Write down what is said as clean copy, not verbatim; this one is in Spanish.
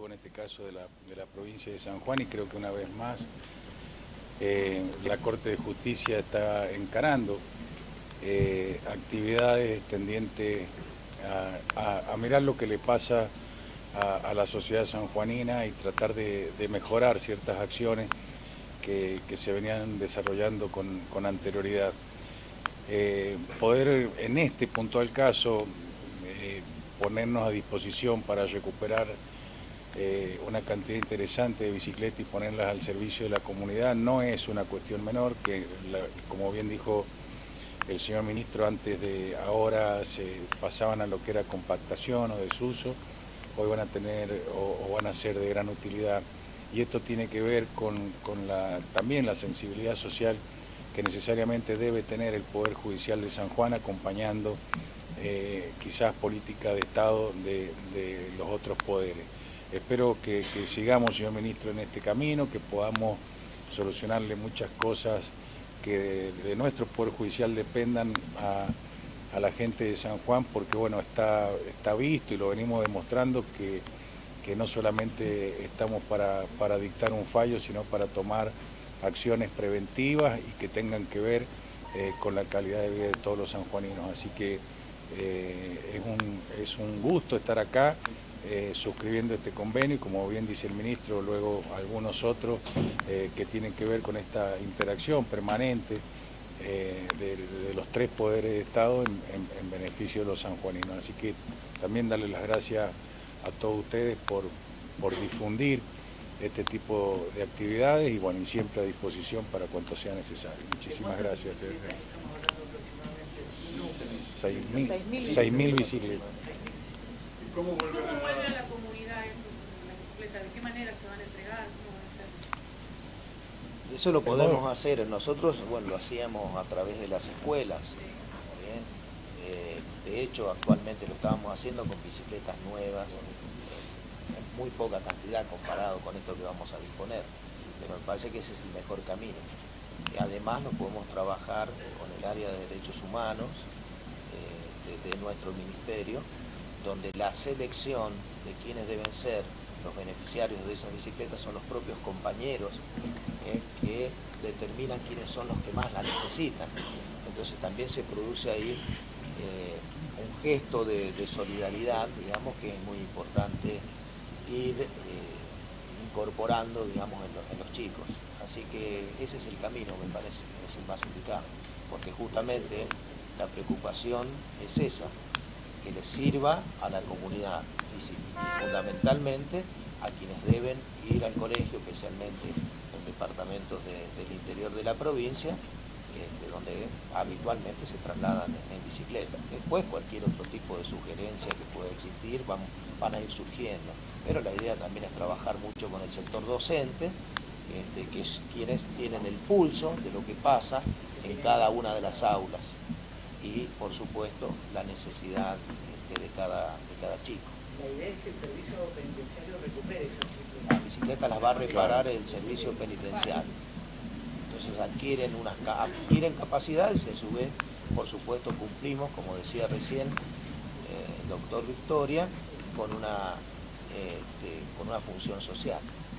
Ejecutivo, en este caso de la provincia de San Juan, y creo que una vez más la Corte de Justicia está encarando actividades tendientes a mirar lo que le pasa a la sociedad sanjuanina y tratar de mejorar ciertas acciones que se venían desarrollando con anterioridad. Poder en este puntual caso ponernos a disposición para recuperar una cantidad interesante de bicicletas y ponerlas al servicio de la comunidad no es una cuestión menor, que como bien dijo el señor ministro, antes de ahora se pasaban a lo que era compactación o desuso, hoy van a tener o van a ser de gran utilidad. Y esto tiene que ver con también la sensibilidad social que necesariamente debe tener el Poder Judicial de San Juan, acompañando quizás política de Estado de los otros poderes. Espero que sigamos, señor ministro, en este camino, que podamos solucionarle muchas cosas que de nuestro Poder Judicial dependan a la gente de San Juan, porque bueno, está visto y lo venimos demostrando que no solamente estamos para dictar un fallo, sino para tomar acciones preventivas y que tengan que ver con la calidad de vida de todos los sanjuaninos. Así que es un gusto estar acá suscribiendo este convenio y, como bien dice el ministro, luego algunos otros que tienen que ver con esta interacción permanente de los tres poderes de Estado en beneficio de los sanjuaninos. Así que también darle las gracias a todos ustedes por difundir este tipo de actividades y bueno, y siempre a disposición para cuanto sea necesario. Muchísimas gracias. 6.000 bicicletas. ¿Cómo vuelve a la comunidad eso, la bicicleta? ¿De qué manera se van a entregar? ¿Cómo van a hacer? Eso lo podemos hacer. Nosotros, bueno, lo hacíamos a través de las escuelas. ¿Bien? De hecho, actualmente lo estábamos haciendo con bicicletas nuevas, en muy poca cantidad comparado con esto que vamos a disponer. Pero me parece que ese es el mejor camino. Además, lo podemos trabajar con el área de derechos humanos de nuestro ministerio, donde la selección de quienes deben ser los beneficiarios de esas bicicletas son los propios compañeros que determinan quiénes son los que más la necesitan. Entonces también se produce ahí un gesto de solidaridad, digamos, que es muy importante ir incorporando, digamos, en los chicos. Así que ese es el camino, me parece, es el más indicado, porque justamente la preocupación es esa, que les sirva a la comunidad y fundamentalmente a quienes deben ir al colegio, especialmente en departamentos del interior de la provincia, donde habitualmente se trasladan en bicicleta. Después cualquier otro tipo de sugerencia que pueda existir van a ir surgiendo, pero la idea también es trabajar mucho con el sector docente, que es quienes tienen el pulso de lo que pasa en cada una de las aulas y por supuesto la necesidad de cada chico. La idea es que el servicio penitenciario recupere esas bicicletas. Las bicicletas las va a reparar el servicio penitenciario. Entonces adquieren capacidades y a su vez, por supuesto, cumplimos, como decía recién el doctor Victoria, con una función social.